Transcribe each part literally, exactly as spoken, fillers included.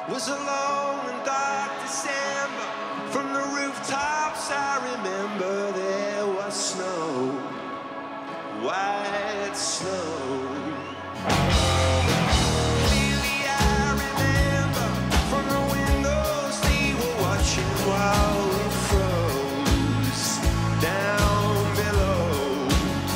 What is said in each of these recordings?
Was a long and dark December. From the rooftops I remember there was snow, white snow. Clearly I remember from the windows they were watching while we froze down below.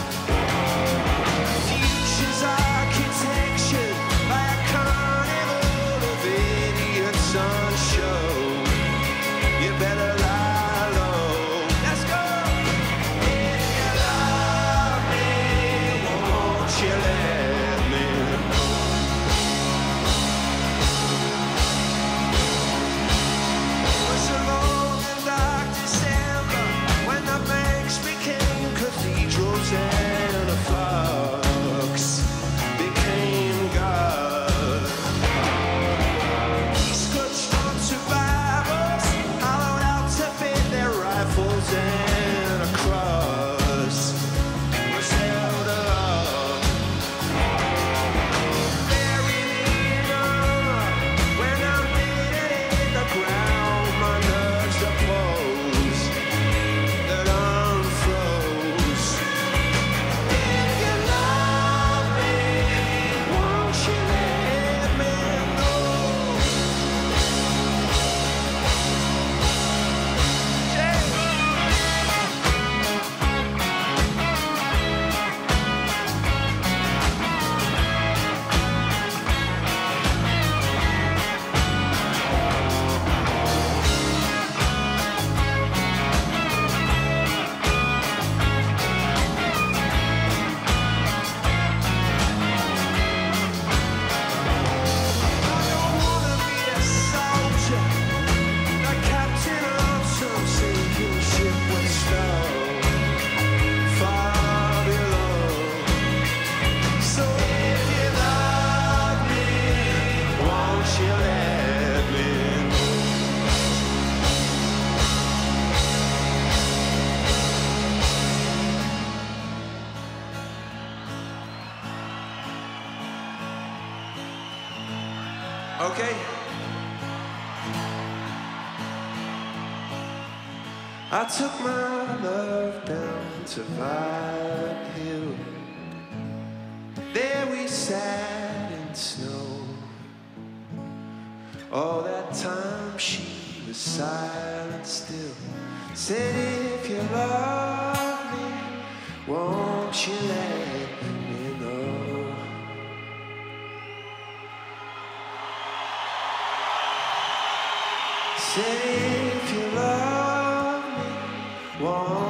Fuchsia's architecture by a carnival of idiots on show. You better lie low. Let's go. If you love me, won't you let me know? It was a long and dark December when the banks became cathedrals and the flocks became God. These clutched onto Bibles, hollowed out to fit their rifles, and a cross was held aloft. Bury me in armor when I'm dead in the ground. My nerves are closed that unfroze. If you love me, won't you let me know? I don't wanna be a soldier, a captain on some sinking ship with stone far below. So if you love me, won't you let me know? Okay. I took my love down to Violet Hill. There we sat in snow. All that time she was silent still. Said, if you love me, won't you let me know? Said, if you love me, won't